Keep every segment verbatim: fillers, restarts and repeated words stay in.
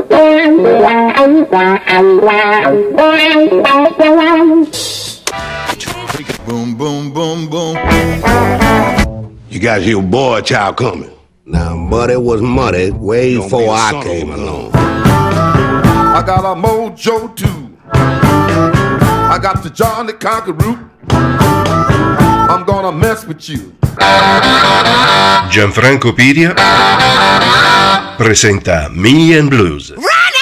Boom, boom, boom, boom. You guys hear boy child coming. Now, Muddy was Muddy way before I came along. I got a mojo too. I got the Johnny Conqueror. I'm gonna mess with you. Gianfranco Piria presenta Me and Blues.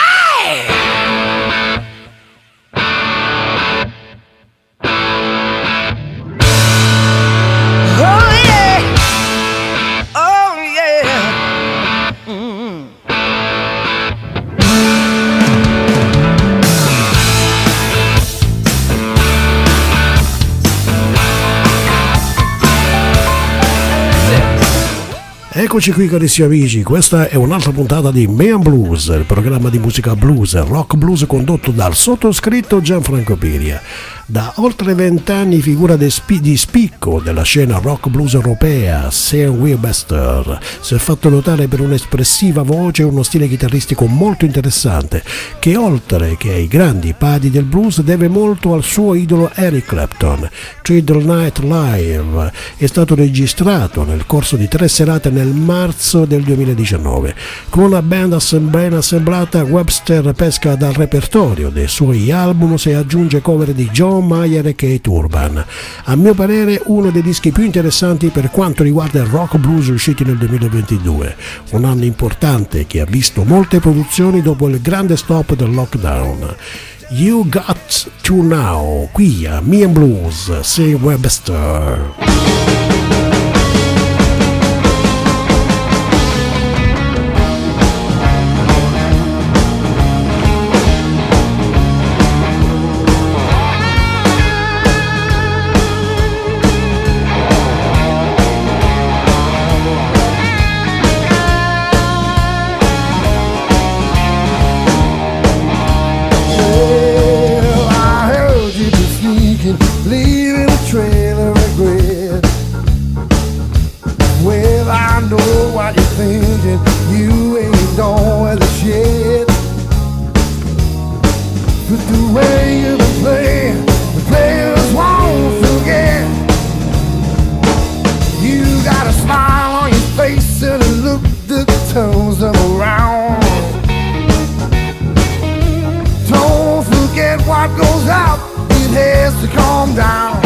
Eccoci qui carissimi amici, questa è un'altra puntata di Me and Blues, il programma di musica blues, rock blues condotto dal sottoscritto Gianfranco Piria. Da oltre vent'anni figura di spicco della scena rock blues europea, Sam Webster. Si è fatto notare per un'espressiva voce e uno stile chitarristico molto interessante, che oltre che ai grandi padi del blues deve molto al suo idolo Eric Clapton. Triddle Night Live è stato registrato nel corso di tre serate nel marzo del duemiladiciannove. Con una band ben assemblata, Webster pesca dal repertorio dei suoi album e aggiunge cover di John Mayer e Keith Urban. A mio parere uno dei dischi più interessanti per quanto riguarda il rock blues usciti nel duemilaventidue, un anno importante che ha visto molte produzioni dopo il grande stop del lockdown. You Got To Now, qui a Me and Blues, Sam Webster. Leaving a trail of regret. Well, I know what you're thinking. You ain't going to shit. But the way you've been playing, the players won't forget. You got a smile on your face and a look that turns them around. Don't forget what goes out. It has to calm down.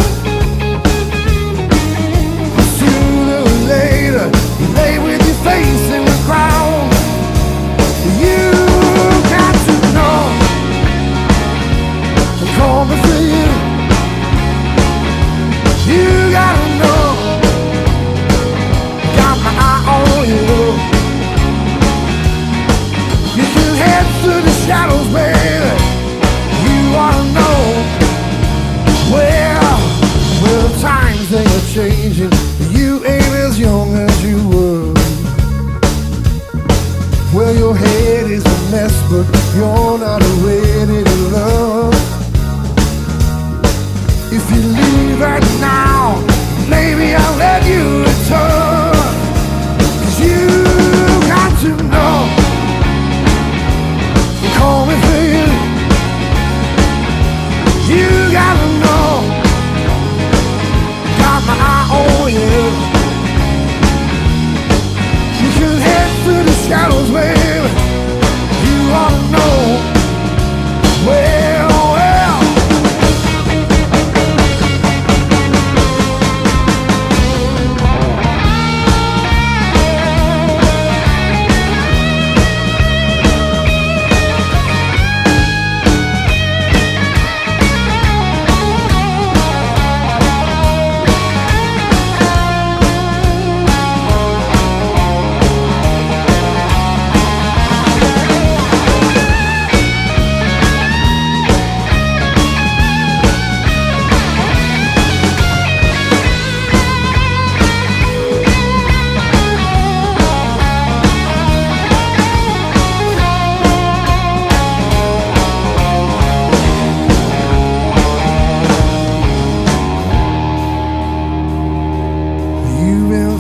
Sooner or later, you lay with your face in the ground. You got to know I'm coming for you. You gotta know got my eye on you. You can head through the shadows, baby. You ought to know. Well, well, times they are changing. You ain't as young as you were. Well, your head is a mess, but you're not ready to love. If you leave right now, maybe I'll let you return. 'Cause you got to know I'm coming for you. You gotta know, got my eye on you. You can head through the shadows, baby. You ought to know. Well, well.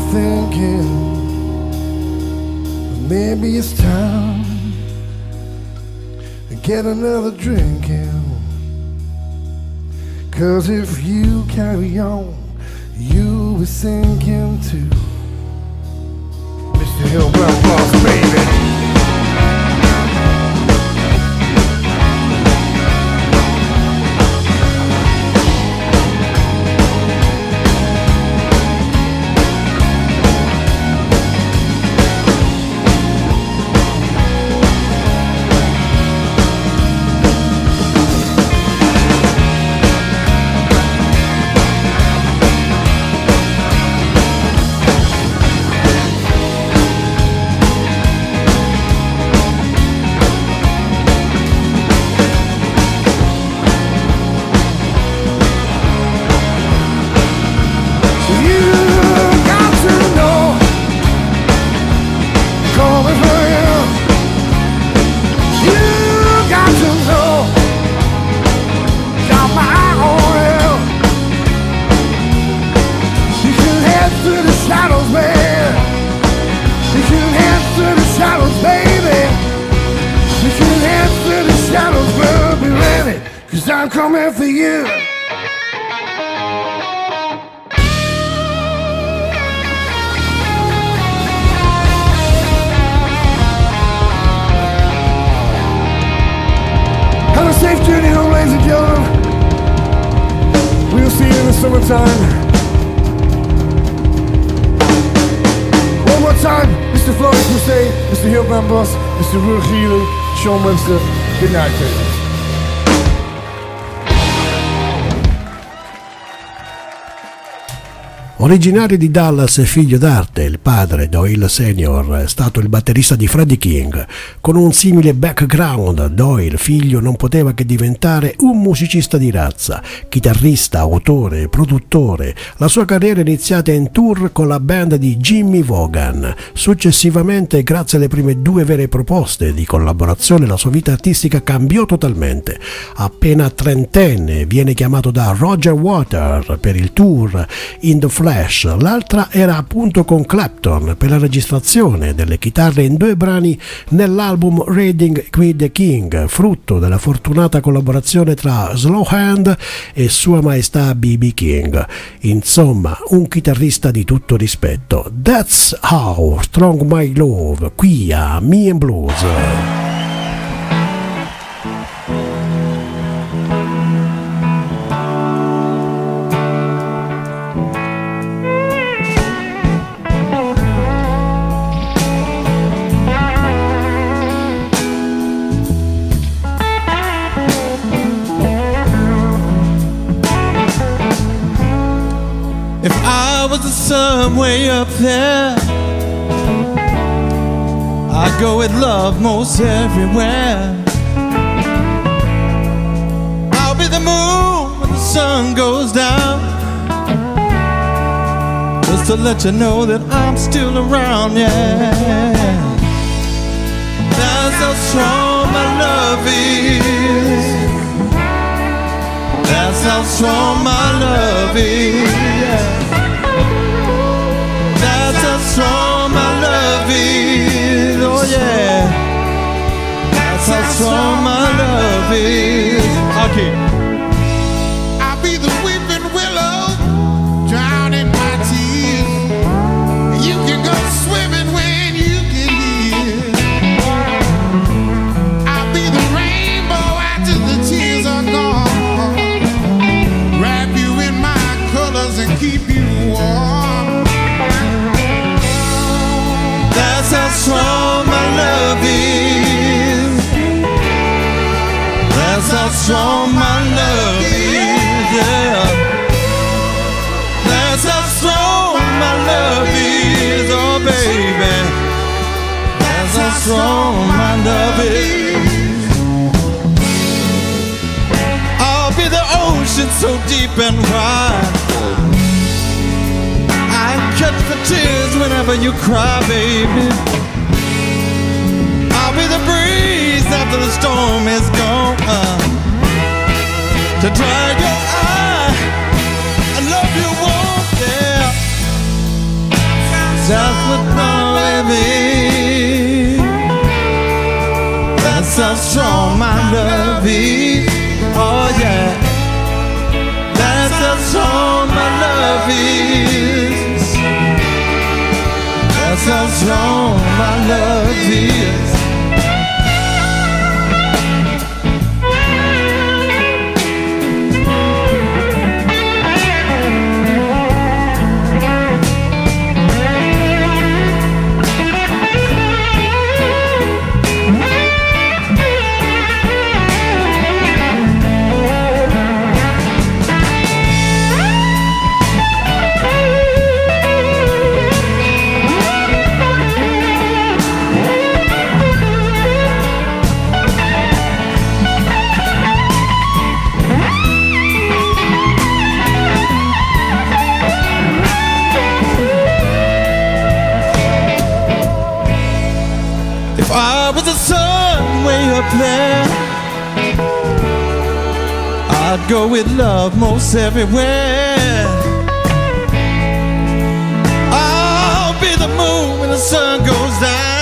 Maybe it's time get another drink in. 'Cause if you carry on, you'll be sinking too. Mister Hillbrown Boss, baby. I'm coming for you. Have a safe journey home, ladies and gentlemen. We'll see you in the summertime. One more time, Mister Florence Crusade, Mister Hillbound Boss, Mister Ruth Healy, Sean Webster. Good night, baby. Originario di Dallas e figlio d'arte, il padre, Doyle Senior, è stato il batterista di Freddie King. Con un simile background, Doyle, figlio, non poteva che diventare un musicista di razza, chitarrista, autore, produttore. La sua carriera è iniziata in tour con la band di Jimmy Vaughan. Successivamente, grazie alle prime due vere proposte di collaborazione, la sua vita artistica cambiò totalmente. Appena trentenne, viene chiamato da Roger Waters per il tour In the Flash. L'altra era appunto con Clapton per la registrazione delle chitarre in due brani nell'album Riding with the King, frutto della fortunata collaborazione tra Slow Hand e Sua Maestà B B King. Insomma, un chitarrista di tutto rispetto. That's How Strong My Love, qui a Me and Blues. Sun way up there, I go with love most everywhere. I'll be the moon when the sun goes down, just to let you know that I'm still around, yeah. That's how strong my love is. That's how strong my love is, yeah. That's how strong my love is, oh yeah. That's how strong my love is. Okay. I'll be the weeping willow, drowning my tears. You can go swimming when you get here. I'll be the rainbow after the tears are gone. Wrap you in my colors and keep you warm. That's how strong my love is. That's how strong my love is, yeah. That's how strong my love is, oh baby. That's how strong my love is. I'll be the ocean so deep and wide, catch the tears whenever you cry, baby. I'll be the breeze after the storm is gone, uh, to dry your eye. I love you, won't there. That's what love is. That's how strong my love is. Oh yeah, that's how strong my love is. That's how strong my love is. I was the sun way up there, I'd go with love most everywhere. I'll be the moon when the sun goes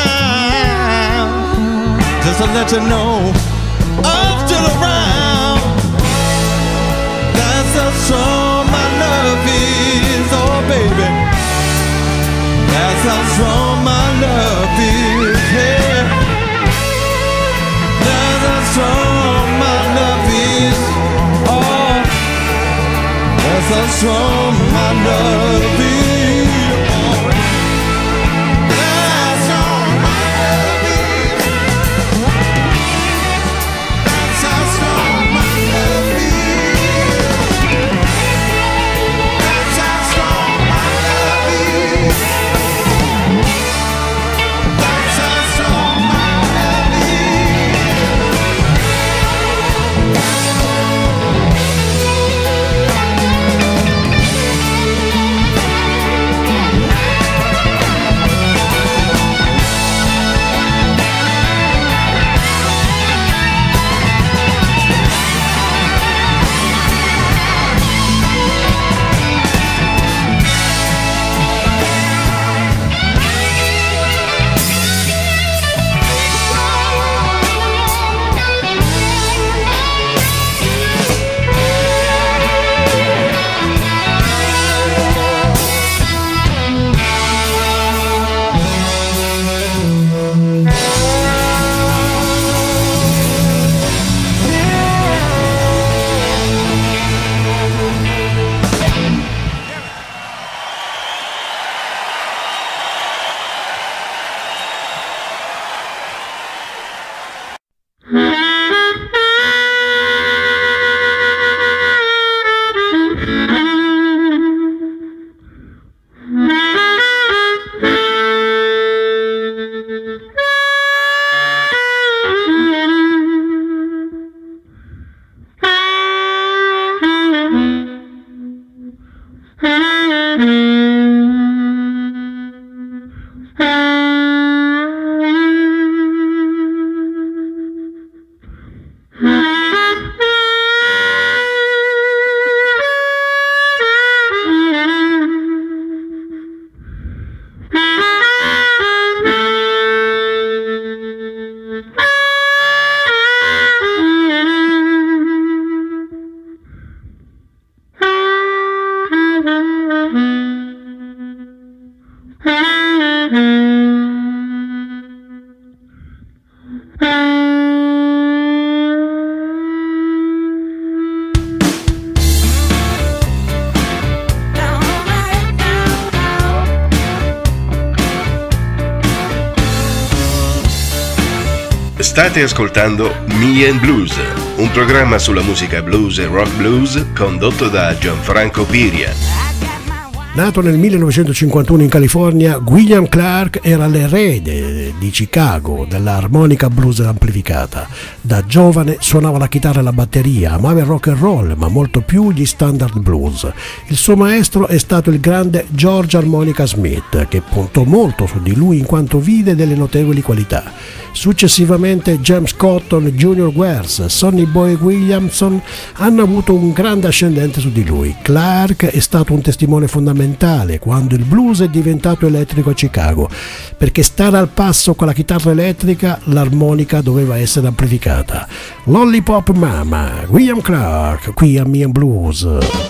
down, just to let you know I'm still around. That's how strong my love is, oh baby. That's how strong my love is, yeah. That's how strong my love is, oh. That's how strong my love is, oh. That's how my love is. That's how strong my love is. That's how strong my love is. That's how strong my love is. State ascoltando Me and Blues, un programma sulla musica blues e rock blues condotto da Gianfranco Piria. Nato nel millenovecentocinquantuno in California, William Clark era l'erede di Chicago dell'armonica blues amplificata. Da giovane suonava la chitarra e la batteria, amava il rock and roll, ma molto più gli standard blues. Il suo maestro è stato il grande George Harmonica Smith, che puntò molto su di lui in quanto vide delle notevoli qualità. Successivamente James Cotton, Junior Wells, Sonny Boy Williamson hanno avuto un grande ascendente su di lui. Clark è stato un testimone fondamentale fondamentale quando il blues è diventato elettrico a Chicago, perché stare al passo con la chitarra elettrica l'armonica doveva essere amplificata. Lollipop Mama, William Clark, qui a Me and Blues.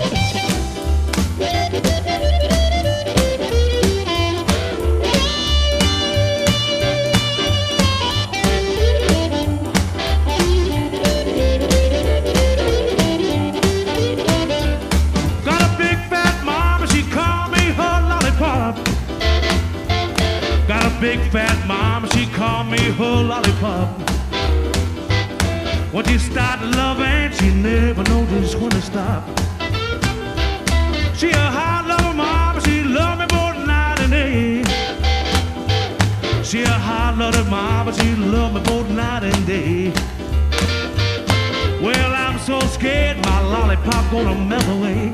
Big fat mama, she called me her lollipop. When she started loving, she never noticed when to stop. She a hot lover mama, she loved me both night and day. She a hot lover mama, she loved me both night and day. Well, I'm so scared my lollipop gonna melt away.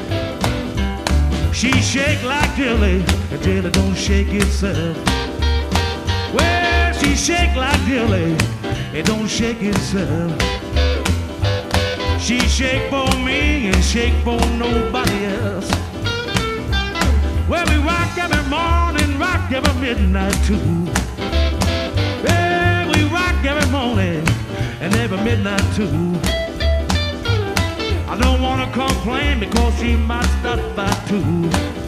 She shake like jelly, and jelly don't shake itself. Well, she shake like jelly, it don't shake itself. She shake for me and shake for nobody else. Well, we rock every morning, rock every midnight too. Well, we rock every morning and every midnight too. I don't wanna complain because she might stop by too.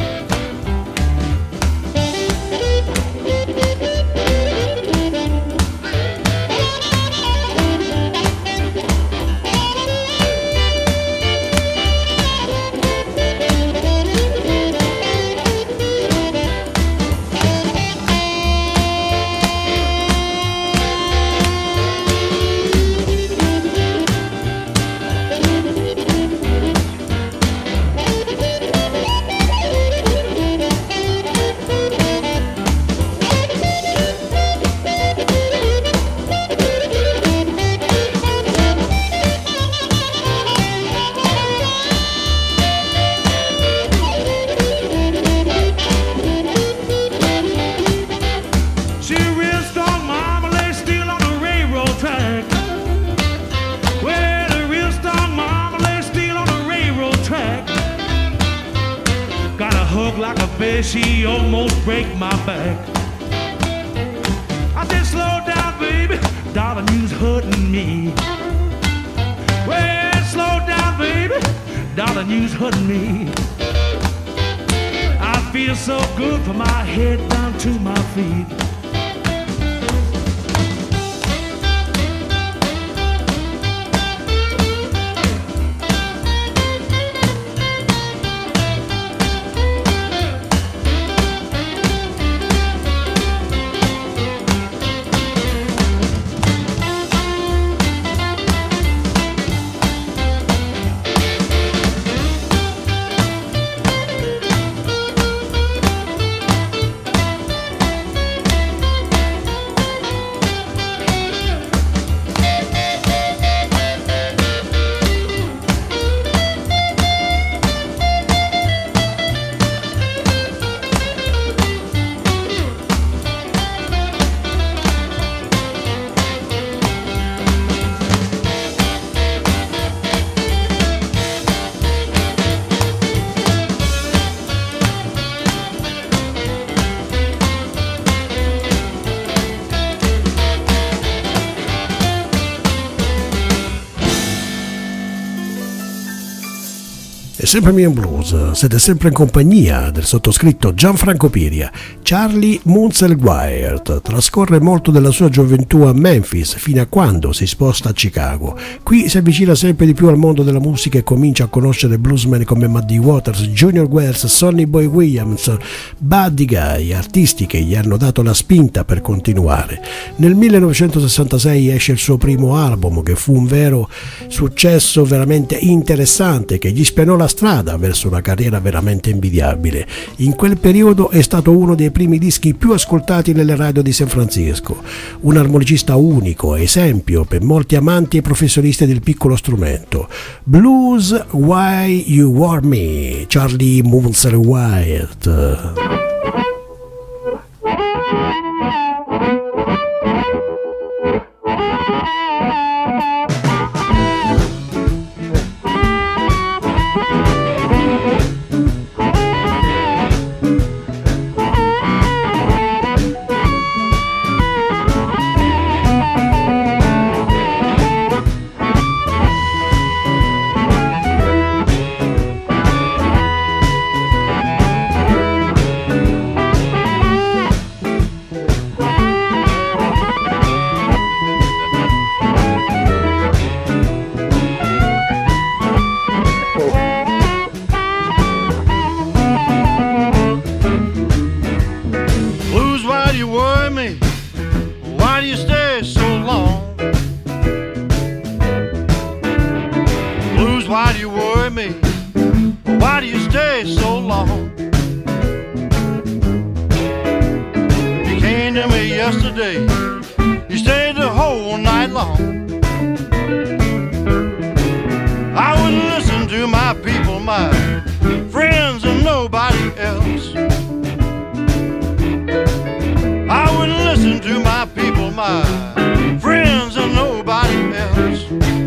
She almost break my back. I said, slow down, baby, darling, you's hurting me. Well, slow down, baby, darling, you's hurting me. I feel so good from my head down to my feet. È sempre Me and Blues, siete sempre in compagnia del sottoscritto Gianfranco Piria. Charlie Munsell Wyatt trascorre molto della sua gioventù a Memphis fino a quando si sposta a Chicago. Qui si avvicina sempre di più al mondo della musica e comincia a conoscere bluesmen come Muddy Waters, Junior Wells, Sonny Boy Williams, Buddy Guy, artisti che gli hanno dato la spinta per continuare. Nel millenovecentosessantasei esce il suo primo album che fu un vero successo veramente interessante che gli spianò la strada verso una carriera veramente invidiabile. In quel periodo è stato uno dei primi dischi più ascoltati nelle radio di San Francisco, un armonicista unico, esempio per molti amanti e professionisti del piccolo strumento. Blues Why You Wore Me, Charlie Munsell Wyatt. do you stay so long? Blues, why do you worry me? Why do you stay so long? You came to me yesterday, you stayed the whole night long. I wouldn't listen to my people, my friends, and nobody else. I wouldn't listen to my people, my friends, and nobody else.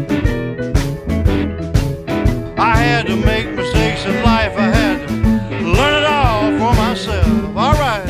I had to make mistakes in life, I had to learn it all for myself. All right.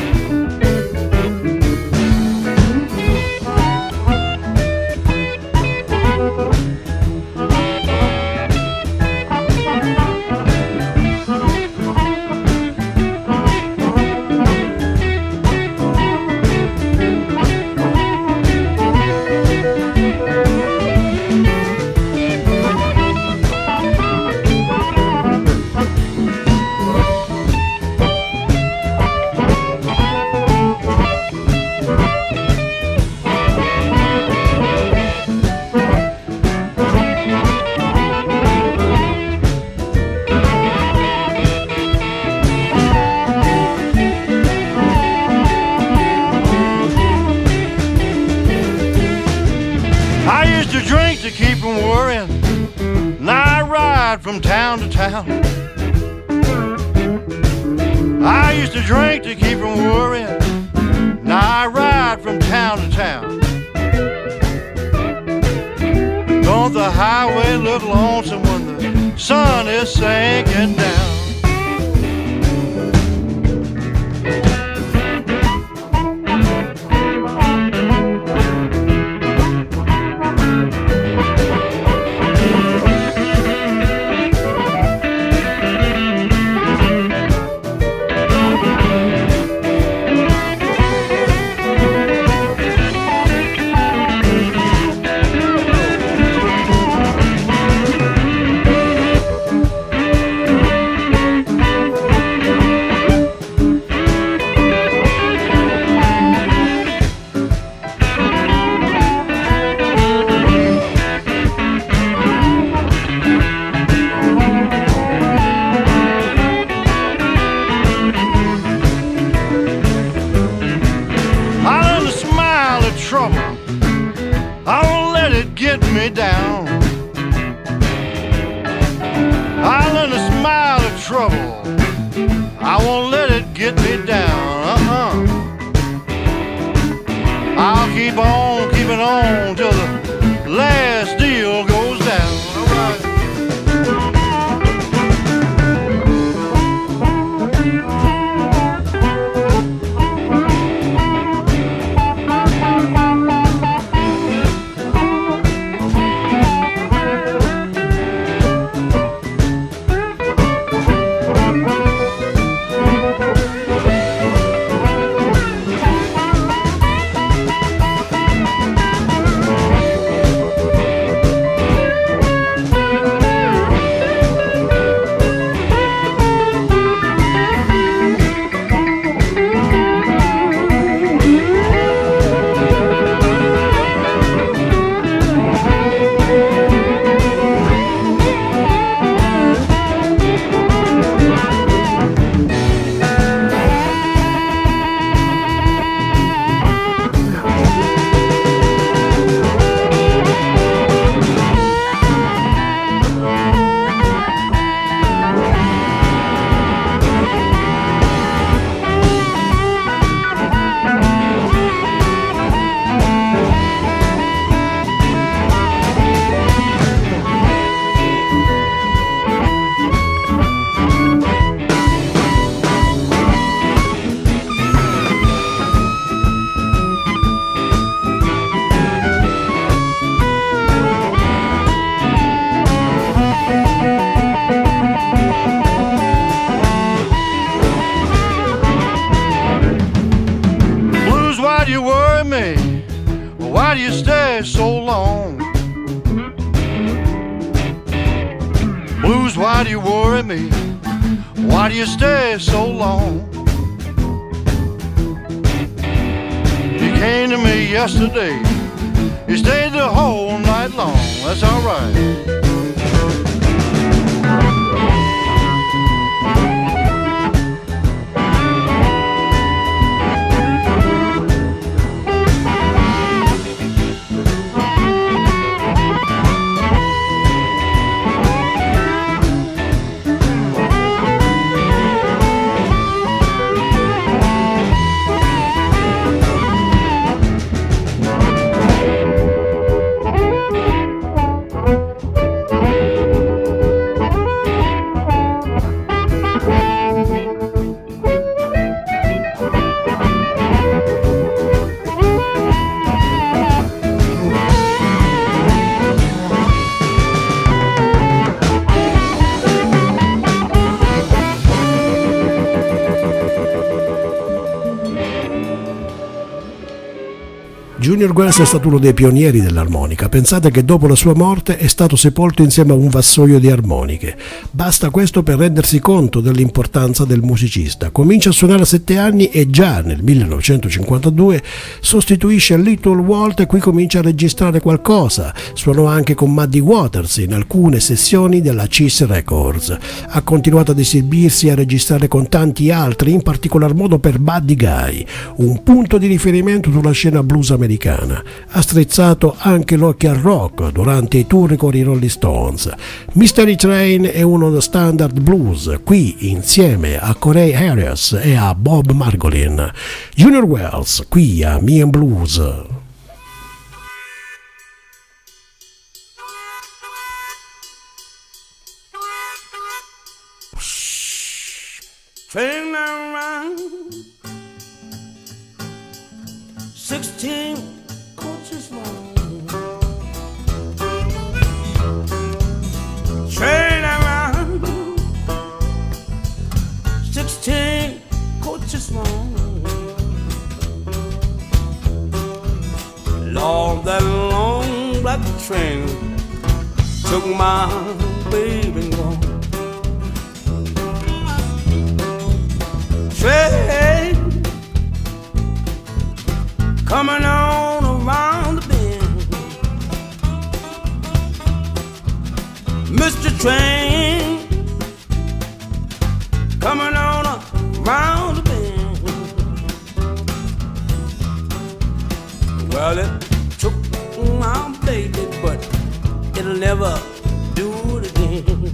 From town to town, I used to drink to keep from worrying. Now I ride from town to town. Don't the highway look lonesome when the sun is sinking down? Why do you worry me? Why do you stay so long? You can't came to me yesterday. He stayed the whole night long. That's all right. Junior Wells è stato uno dei pionieri dell'armonica. Pensate che dopo la sua morte è stato sepolto insieme a un vassoio di armoniche. Basta questo per rendersi conto dell'importanza del musicista. Comincia a suonare a sette anni e già nel millenovecentocinquantadue sostituisce Little Walt e qui comincia a registrare qualcosa. Suonò anche con Muddy Waters in alcune sessioni della Chess Records. Ha continuato ad esibirsi e a registrare con tanti altri, in particolar modo per Buddy Guy, un punto di riferimento sulla scena blues americana. Ha strizzato anche l'occhio al rock durante i tour con i Rolling Stones. Mystery Train è uno dei standard blues, qui insieme a Corey Harris e a Bob Margolin. Junior Wells, qui a Me and Blues. Train around sixteen coaches long. Train around sixteen coaches long. Lord, that long black train took my baby gone. Train coming on around the bend, Mister Train coming on around the bend. Well, it took my baby, but it'll never do it again.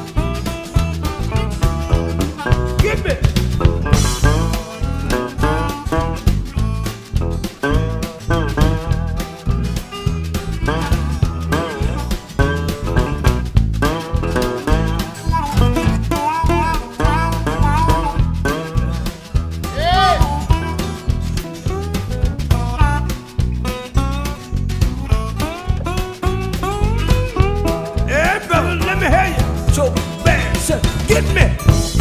Give me. so bad. Say, get me.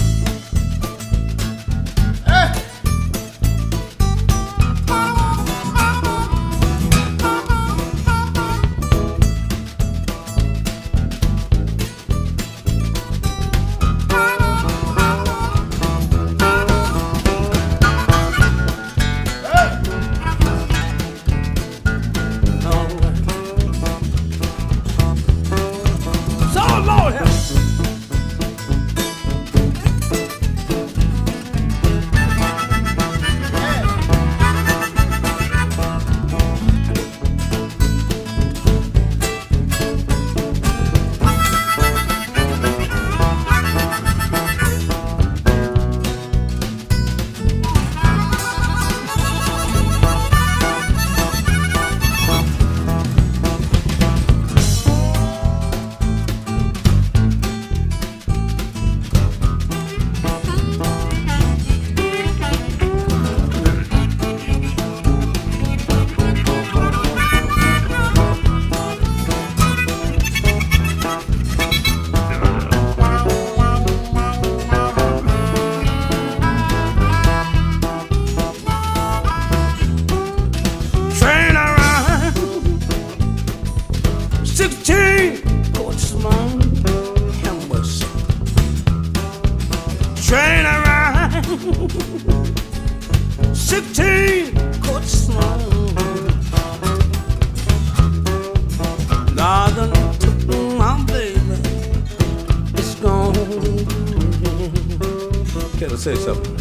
Say something.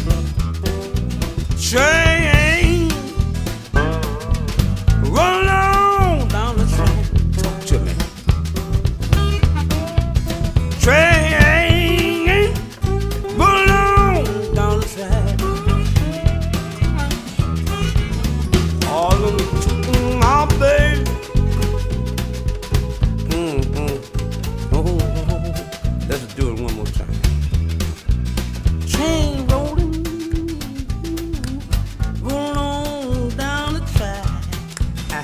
Train, roll on down the track. Talk to me. Train, roll on down the track. All of the my baby. Mm-hmm. Oh, let's do it one more time. Train rolling, roll on down the track. Ah.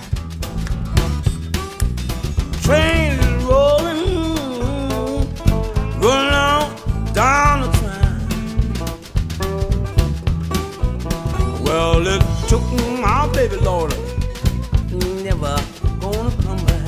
Train is rolling, roll on down the track. Well, it took my baby Lord, never gonna come back.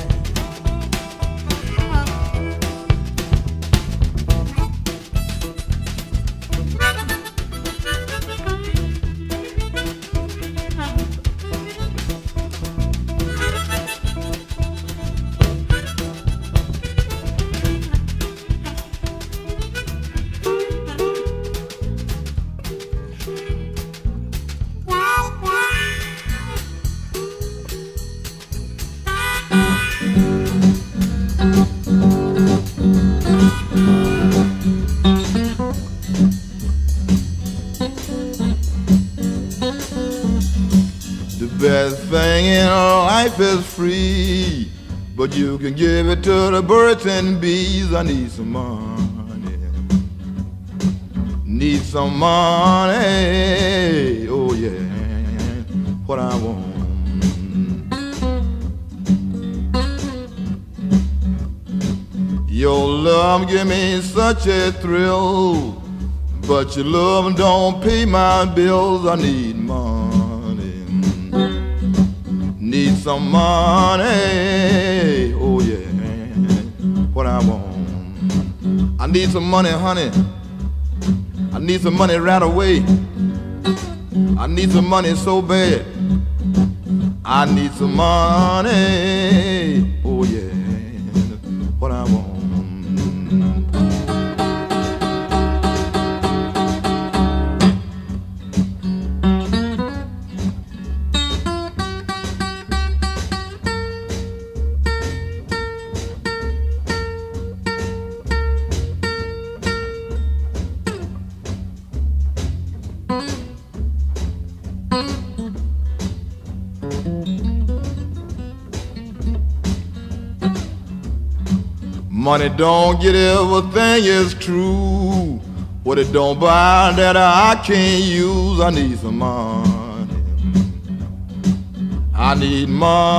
Best thing in life is free, but you can give it to the birds and bees. I need some money, need some money, oh yeah, what I want. Your love give me such a thrill, but your love don't pay my bills. I need money. Need some money, oh yeah, what I want. I need some money, honey. I need some money right away. I need some money so bad. I need some money, oh yeah, what I want. Money don't get everything is true. What it don't buy that I can't use. I need some money. I need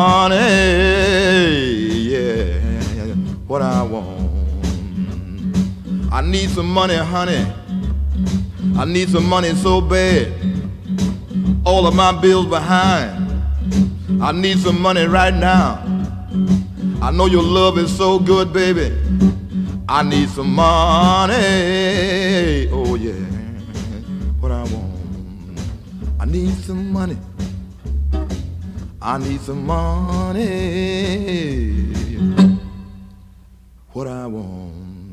money, yeah, what I want. I need some money, honey. I need some money so bad. All of my bills behind. I need some money right now. I know your love is so good, baby. I need some money. Oh yeah, what I want. I need some money. I need some money. What I want.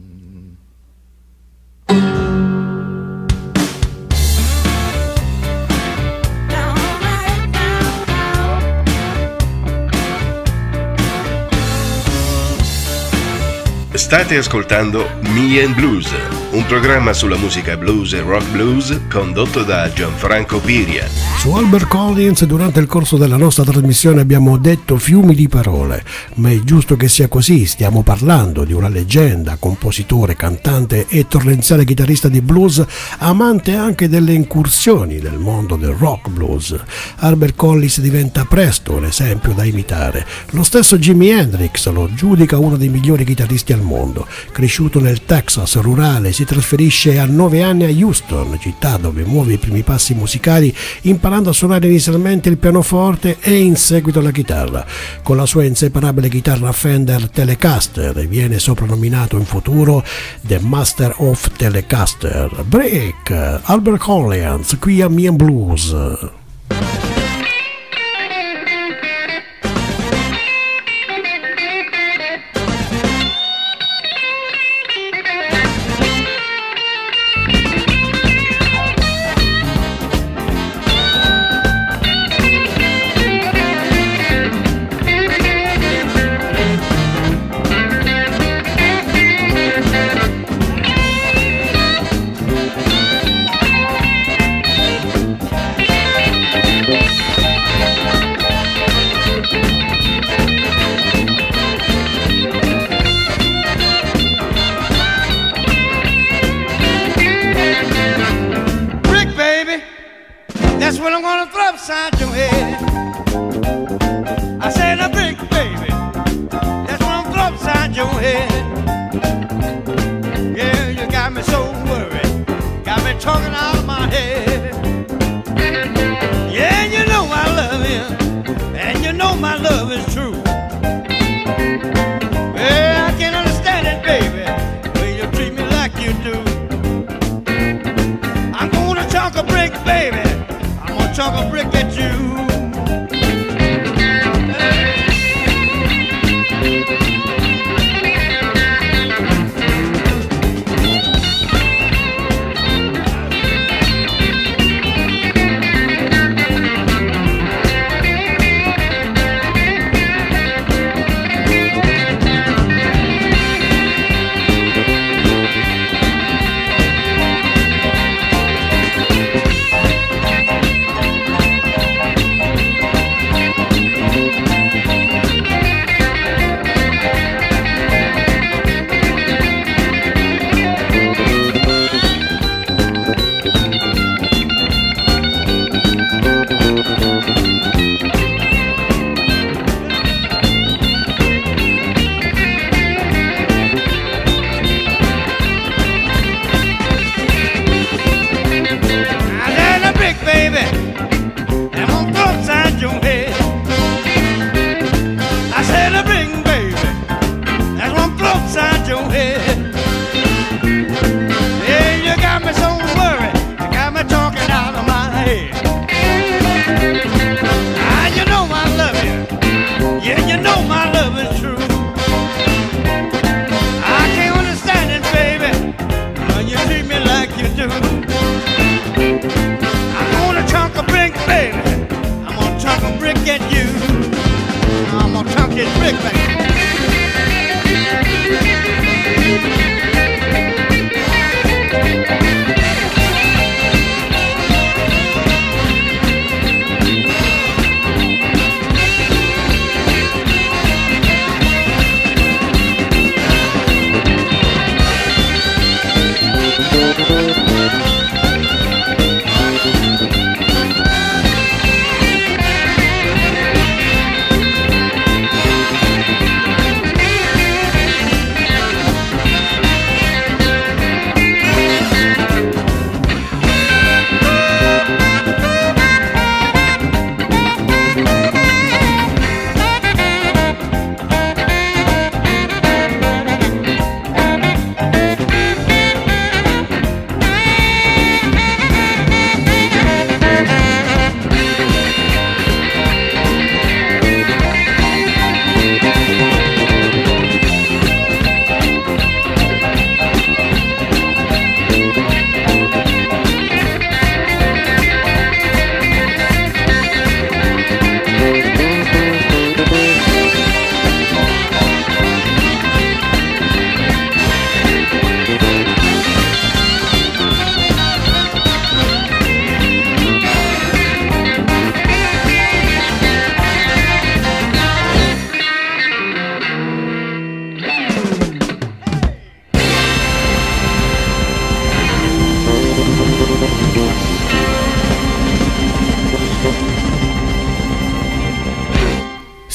State ascoltando Me and Blues, un programma sulla musica blues e rock blues condotto da Gianfranco Piria. Su Albert Collins durante il corso della nostra trasmissione abbiamo detto fiumi di parole, ma è giusto che sia così. Stiamo parlando di una leggenda, compositore, cantante e torrenziale chitarrista di blues, amante anche delle incursioni nel mondo del rock blues. Albert Collins diventa presto un esempio da imitare. Lo stesso Jimi Hendrix lo giudica uno dei migliori chitarristi al mondo. Cresciuto nel Texas rurale, si trasferisce a nove anni a Houston, città dove muove i primi passi musicali, imparando a suonare inizialmente il pianoforte e in seguito la chitarra. Con la sua inseparabile chitarra Fender Telecaster viene soprannominato in futuro The Master of Telecaster. Break, Albert Collins qui a Me and Blues. That's what I'm gonna throw upside your head. I said a brick, baby. That's what I'm gonna throw upside your head. Yeah, you got me so worried. Got me talking out of my head. Yeah, you know I love you. And you know my love is true. Yeah, I can't understand it, baby, when you treat me like you do. I'm gonna talk a brick, baby. Chuck a brick at you.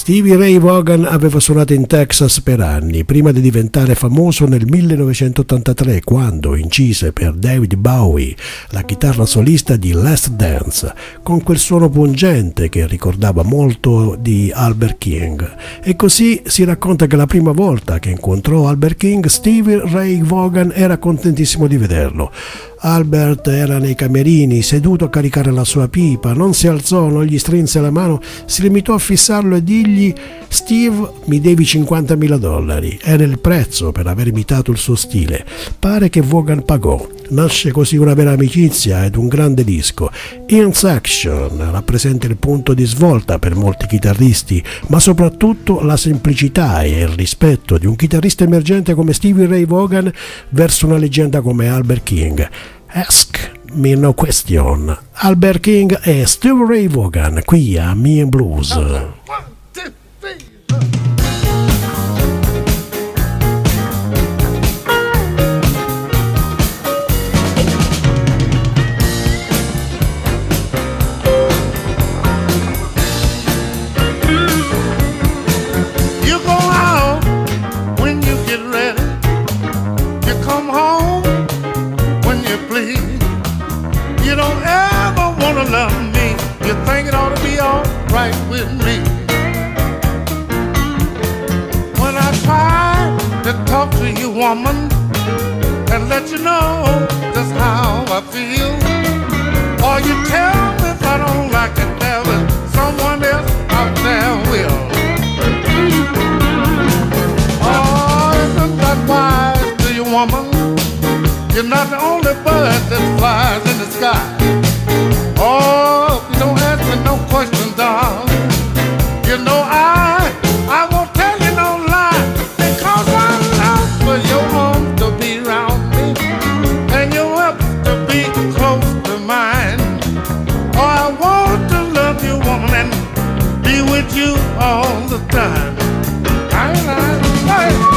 Stevie Ray Vaughan aveva suonato in Texas per anni, prima di diventare famoso nel millenovecentottantatré, quando incise per David Bowie la chitarra solista di Last Dance, con quel suono pungente che ricordava molto di Albert King. E così si racconta che la prima volta che incontrò Albert King, Stevie Ray Vaughan era contentissimo di vederlo. Albert era nei camerini, seduto a caricare la sua pipa, non si alzò, non gli strinse la mano, si limitò a fissarlo e dirgli: Steve, mi devi cinquantamila dollari. Era il prezzo per aver imitato il suo stile. Pare che Vaughan pagò. Nasce così una vera amicizia ed un grande disco. In Section rappresenta il punto di svolta per molti chitarristi, ma soprattutto la semplicità e il rispetto di un chitarrista emergente come Stevie Ray Vaughan verso una leggenda come Albert King. Ask me no question. Albert King e Stevie Ray Vaughan qui a Me and Blues. Love me, you think it ought to be all right with me. When I try to talk to you, woman, and let you know just how I feel, or you tell me if I don't like it, there is someone else out there will. Oh, isn't that wise to you, woman? You're not the only bird that flies in the sky. Oh, you don't ask me no questions, darling. You know I, I won't tell you no lie, because I love for your arms to be around me, and your lips to be close to mine. Oh, I want to love you, woman, and be with you all the time. I, I, I,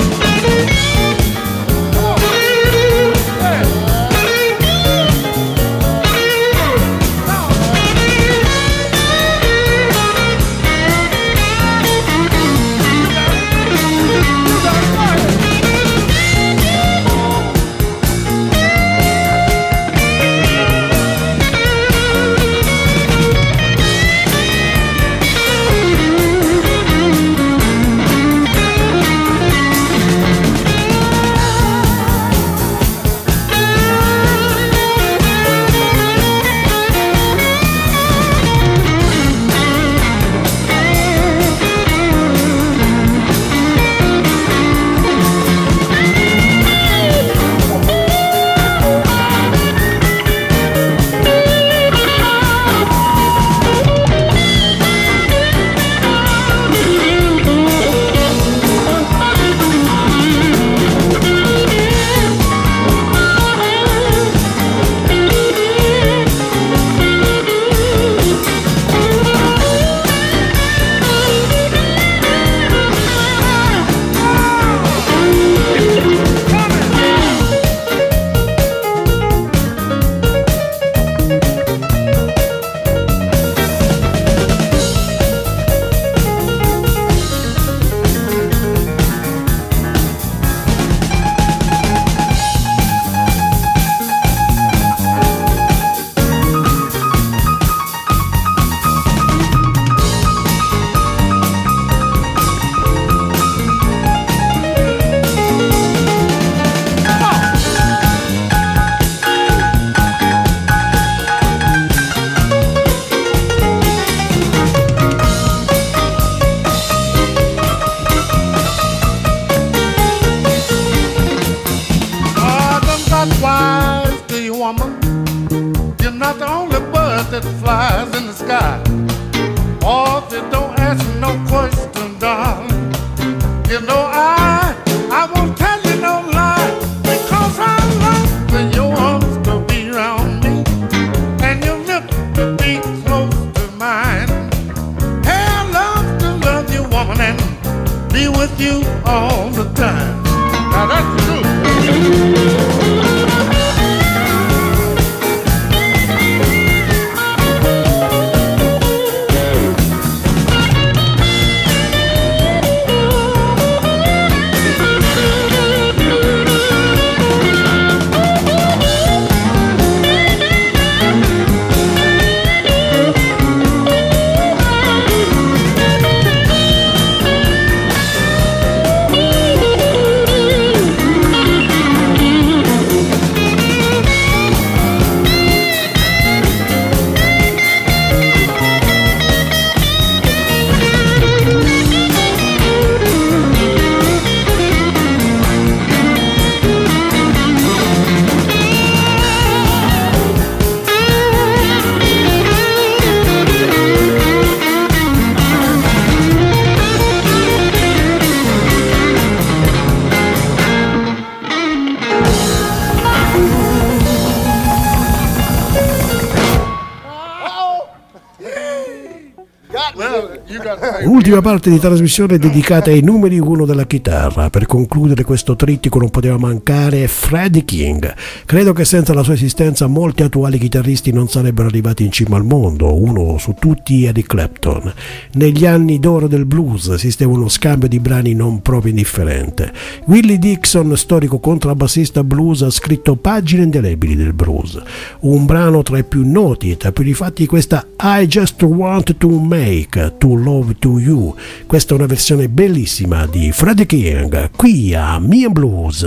that flies in the sky. Oh, if you don't ask me no question, darling, you know I, I won't tell you no lie, because I love for your arms to be around me, and your lips to be close to mine. Hey, I love to love you, woman, and be with you all the time. Now that's the truth. Ultima parte di trasmissione dedicata ai numeri uno della chitarra. Per concludere questo trittico non poteva mancare Freddie King. Credo che senza la sua esistenza molti attuali chitarristi non sarebbero arrivati in cima al mondo, uno su tutti Eric Clapton. Negli anni d'oro del blues esiste uno scambio di brani non proprio indifferente. Willie Dixon, storico contrabbassista blues, ha scritto pagine indelebili del blues. Un brano tra i più noti e tra i più rifatti questa I Just Want to Make To Love To You. Questa è una versione bellissima di Freddie King qui a Me and Blues.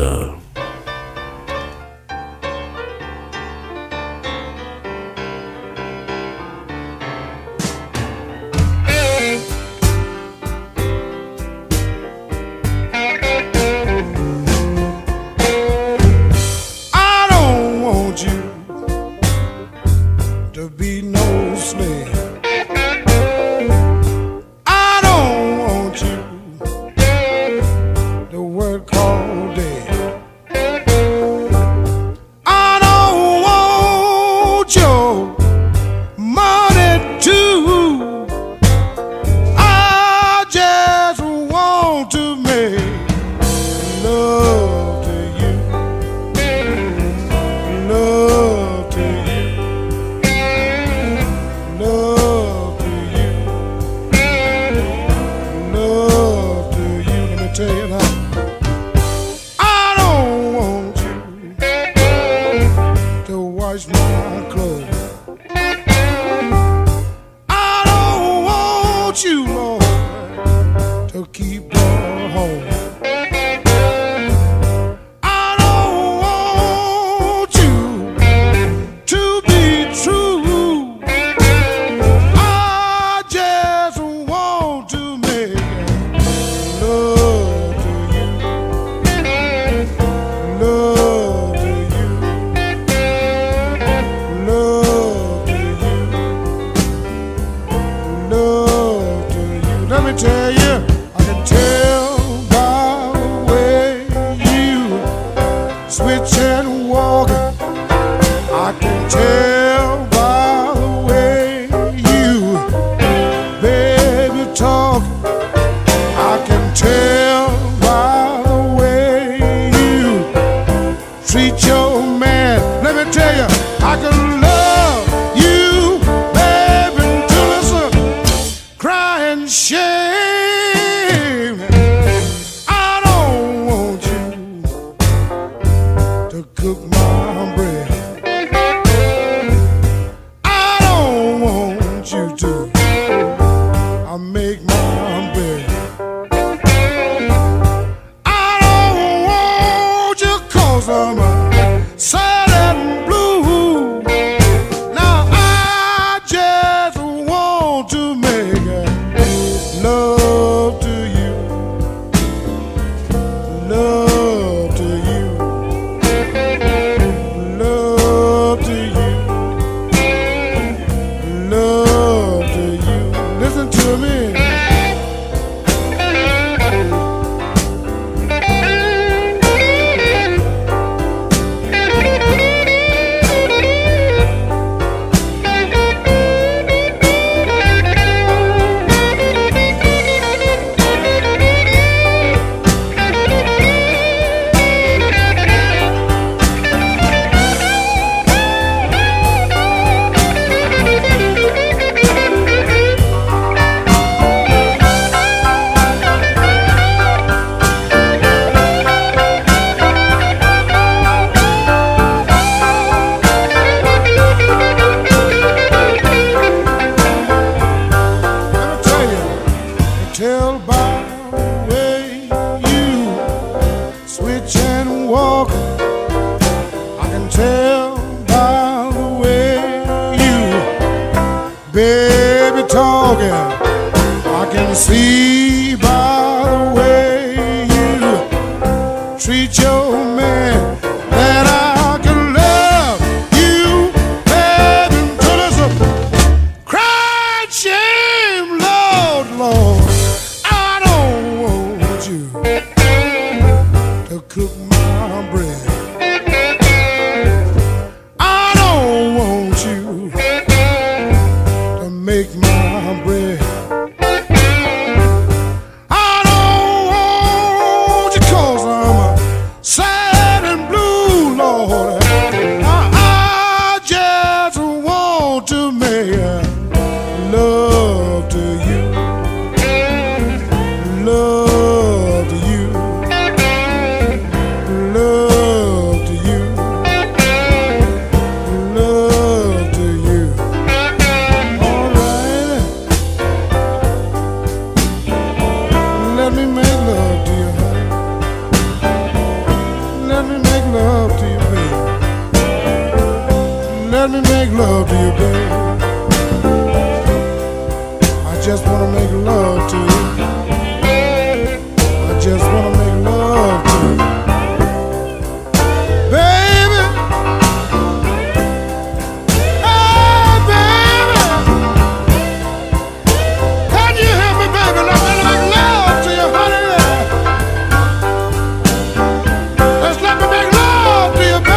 Make my bread. let me make love to you, baby. I just wanna make love to you. I just wanna make love to you, baby. Oh, baby, can you hear me, baby? Let me make love to you, honey. Just let me make love to you, baby.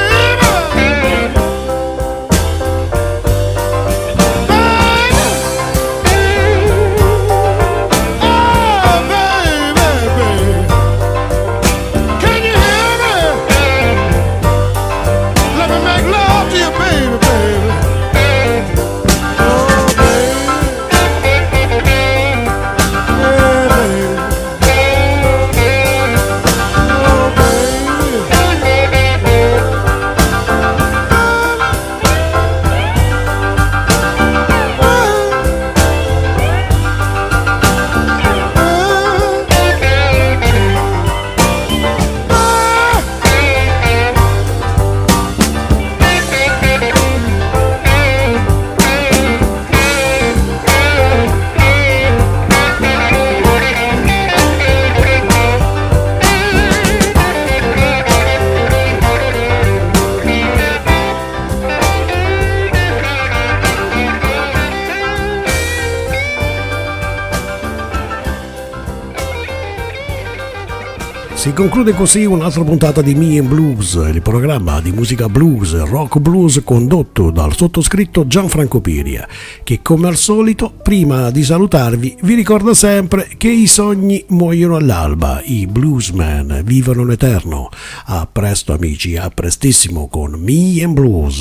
Si conclude così un'altra puntata di Me and Blues, il programma di musica blues, rock blues condotto dal sottoscritto Gianfranco Piria, che come al solito, prima di salutarvi, vi ricorda sempre che i sogni muoiono all'alba, i bluesmen vivono in eterno. A presto amici, a prestissimo con Me and Blues.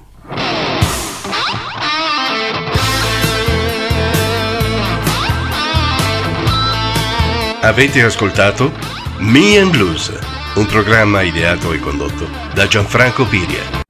Avete ascoltato Me and Blues, un programma ideato e condotto da Gianfranco Piria.